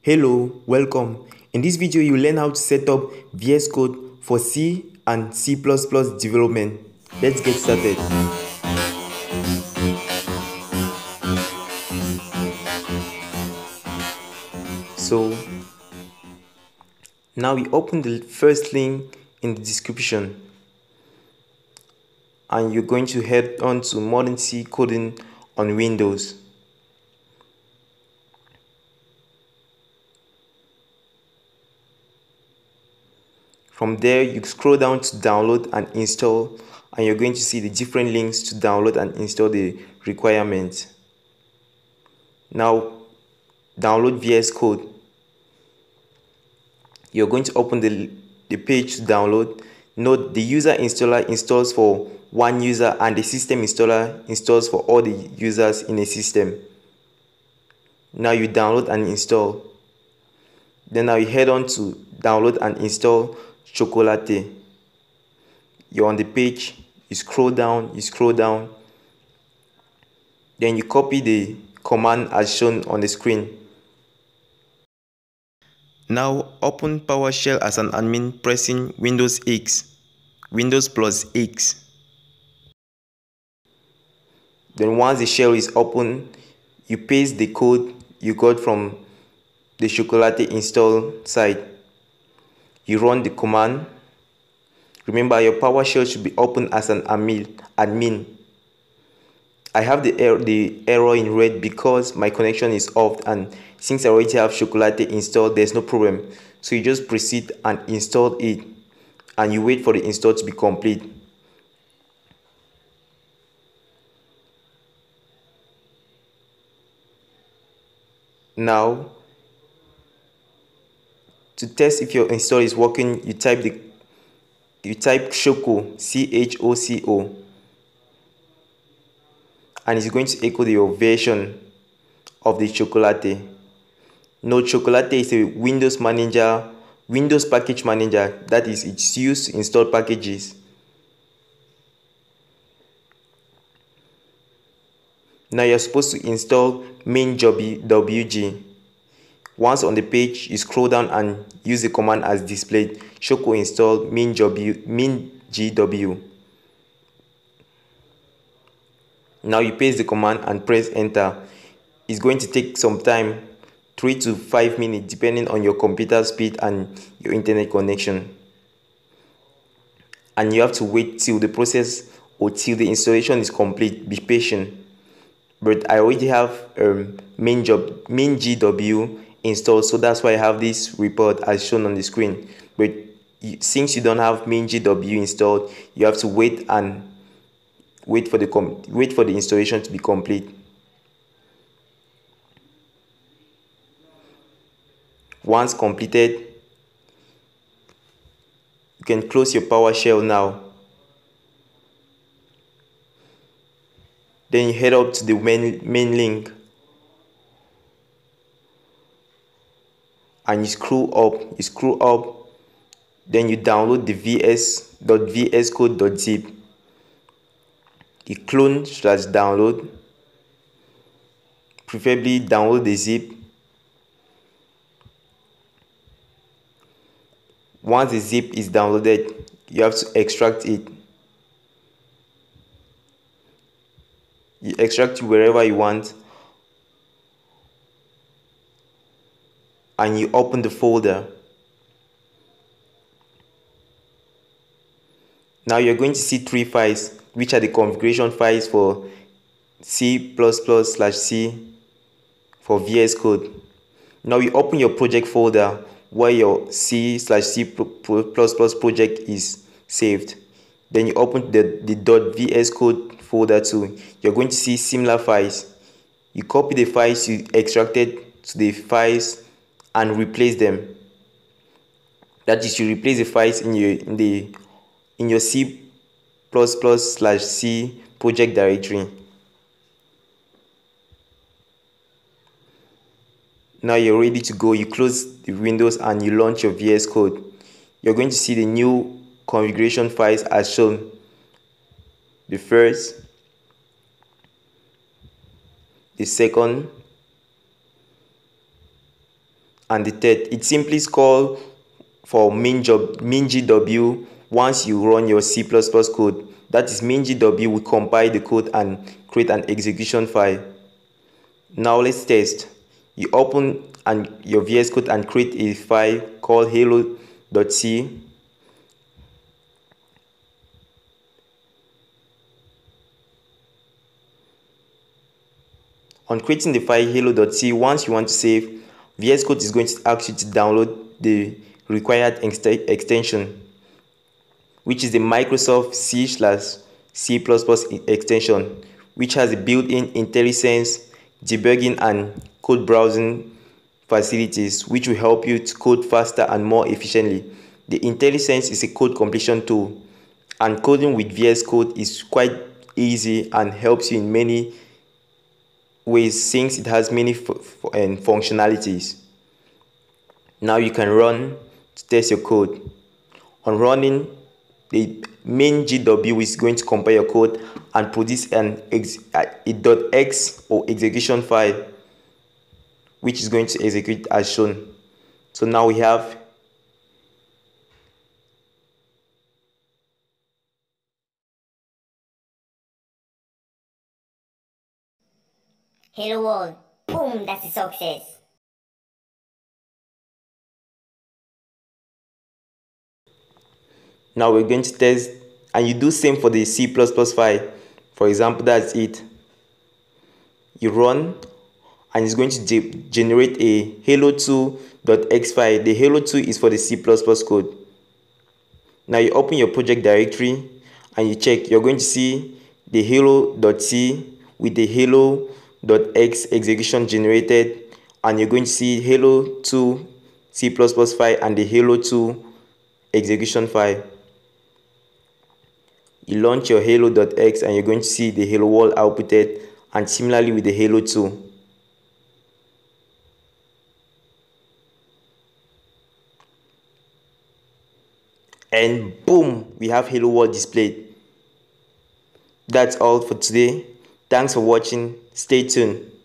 Hello, welcome. In this video, you learn how to set up VS Code for C and C++ development. Let's get started. So, now we open the first link in the description and you're going to head on to Modern C Coding on Windows. From there, you scroll down to download and install, and you're going to see the different links to download and install the requirements. Now, download VS Code. You're going to open the page to download. Note the user installer installs for one user and the system installer installs for all the users in a system. Now you download and install. Then now you head on to download and install Chocolatey. You're on the page, you scroll down, then you copy the command as shown on the screen. Now open Powershell as an admin pressing Windows plus X. Then once the shell is open, you paste the code you got from the Chocolatey install site. You run the command. Remember, your PowerShell should be open as an admin. I have the error in red because my connection is off, and since I already have Chocolatey installed, there's no problem. So you just proceed and install it, and you wait for the install to be complete. Now, to test if your install is working, you type choco, CHOCO, and it's going to echo your version of the Chocolatey. No, Chocolatey is a Windows package manager. That is, it's used to install packages. Now you're supposed to install MinGW. Once on the page, you scroll down and use the command as displayed. Choco install MinGW. Now you paste the command and press enter. It's going to take some time, 3 to 5 minutes, depending on your computer speed and your internet connection. And you have to wait till the process or till the installation is complete. Be patient. But I already have MinGW installed, so that's why I have this report as shown on the screen. But since you don't have MinGW installed, you have to wait for the installation to be complete. Once completed, you can close your PowerShell now. Then you head up to the main link and you scroll up, then you download the vscode.zip. You clone/download, preferably download the zip. Once the zip is downloaded, you have to extract it. You extract it wherever you want and you open the folder. Now you're going to see 3 files, which are the configuration files for C++/C for VS Code. Now you open your project folder where your C/C++ project is saved. Then you open the .vscode folder too. You're going to see similar files. You copy the files you extracted to the files and replace them. That is, you replace the files in your C++/C project directory. Now you're ready to go. You close the windows and you launch your VS Code. You're going to see the new configuration files as shown. The first, the second, and the third. It simply calls for MinGW once you run your C++ code. That is, MinGW will compile the code and create an execution file. Now let's test. You open your VS Code and create a file called hello.c. On creating the file hello.c, once you want to save, VS Code is going to ask you to download the required extension, which is the Microsoft C/C++ extension, which has a built-in IntelliSense debugging and code browsing facilities, which will help you to code faster and more efficiently. The IntelliSense is a code completion tool, and coding with VS Code is quite easy and helps you in many ways since it has many functionalities. Now you can run to test your code. On running, the MinGW is going to compile your code and produce a .x or execution file, which is going to execute as shown. So now we have hello world. Boom, that's a success. Now we're going to test, and you do same for the C++ file. For example, that's it. You run, and it's going to generate a hello2.x file. The hello2 is for the C++ code. Now you open your project directory and you check. You're going to see the hello.c with the hello.x execution generated, and you're going to see hello2 C++ file and the hello2 execution file. You launch your hello.x and you're going to see the hello world outputted, and similarly with the hello2. And boom, we have hello world displayed. That's all for today. Thanks for watching. Stay tuned.